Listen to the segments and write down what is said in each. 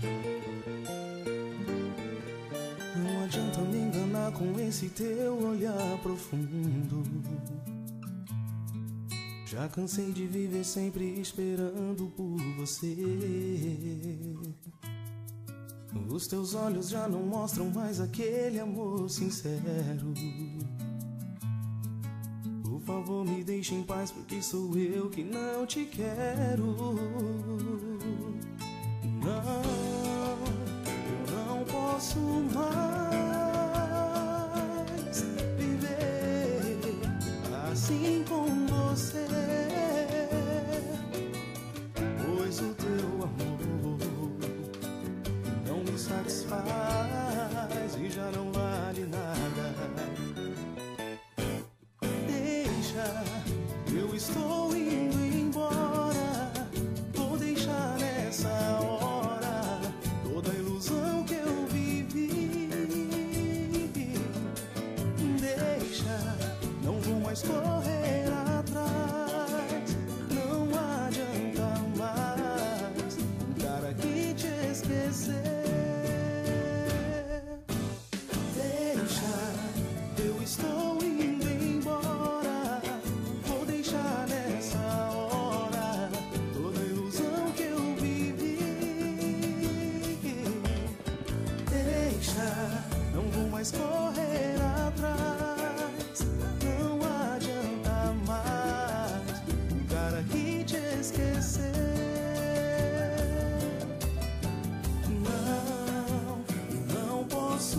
Não adianta me enganar com esse teu olhar profundo. Já cansei de viver sempre esperando por você. Os teus olhos já não mostram mais aquele amor sincero. Por favor, me deixe em paz, porque sou eu que não te quero. Não, eu não posso mais viver assim com você, pois o teu amor não me satisfaz e já não vale nada. Eu estou indo embora, vou deixar nessa hora toda a ilusão que eu vivi. Deixa, não vou mais correr atrás, não adianta mais tentar aqui te esquecer. Deixa, eu estou indo embora, vou deixar nessa hora toda a ilusão que eu vivi. Deixa, não vou mais correr atrás, não adianta mais tentar aqui te esquecer. Não, não posso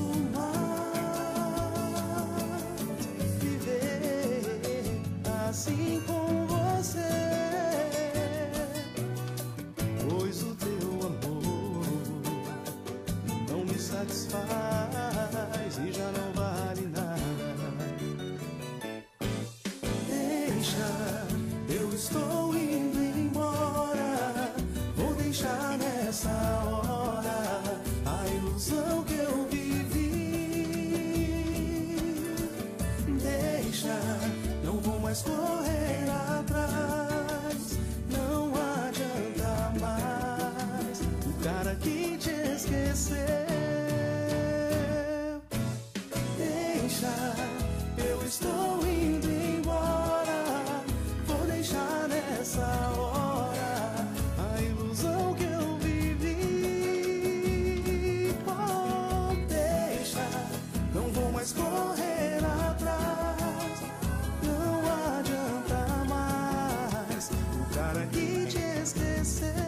mais viver assim com você, pois o teu amor não me satisfaz e já não vale nada. Deixa, eu estou indo embora, vou deixar nessa hora a ilusão que eu vivi. Deixa, não vou mais correr atrás, não adianta mais ficar aqui te esquecer. Deixa, eu estou indo embora, vou deixar nessa hora a ilusão que eu vivi. Oh, deixa, não vou mais correr atrás, não adianta mais ficar aqui te esquecer.